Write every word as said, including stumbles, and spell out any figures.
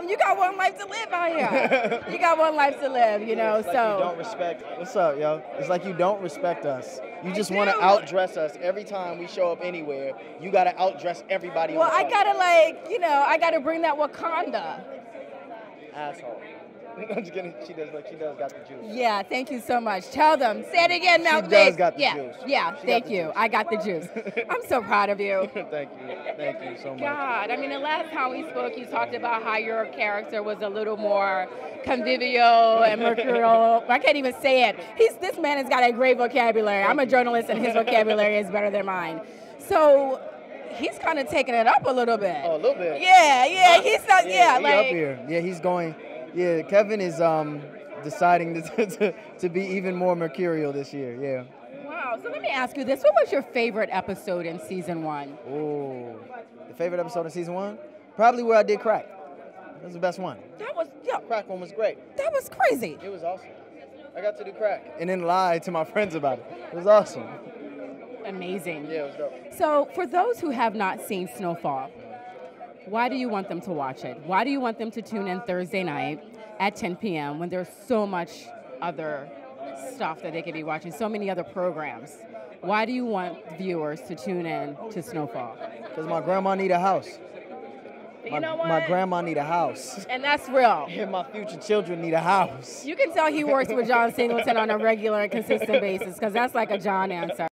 um, you got one life to live out here. You got one life to live, you know. It's like so you don't respect. What's up, yo? It's like you don't respect us. You just I want to do. outdress us every time we show up anywhere. You got to outdress everybody. Well, on the I site. gotta like, you know, I gotta bring that Wakanda. Asshole. I'm just kidding. She does look. She does got the juice. Yeah, thank you so much. Tell them. Say it again, Mel. She does got the yeah, juice. Yeah, She thank got the you. juice. I got the juice. I'm so proud of you. Thank you. Thank you so much. God, I mean, the last time we spoke, you talked about how your character was a little more convivial and mercurial. I can't even say it. He's this man has got a great vocabulary. I'm a journalist, and his vocabulary is better than mine. So he's kind of taking it up a little bit. Oh, a little bit. Yeah, yeah. He's not. Yeah, Yeah, he like. up here. Yeah, he's going. Yeah, Kevin is um deciding to to, to be even more mercurial this year. Yeah. Wow. So let me ask you this: what was your favorite episode in season one? Oh, the favorite episode of season one? Probably where I did crack. That was the best one. That was yeah. Crack one was great. That was crazy. It was awesome. I got to do crack and then lie to my friends about it. It was awesome. Amazing. Yeah, it was dope. So for those who have not seen Snowfall, why do you want them to watch it? Why do you want them to tune in Thursday night at ten p m when there's so much other stuff that they could be watching, so many other programs? Why do you want viewers to tune in to Snowfall? Because my grandma need a house. You My, know what? my grandma need a house. And that's real. And my future children need a house. You can tell he works with John Singleton on a regular and consistent basis because that's like a John answer.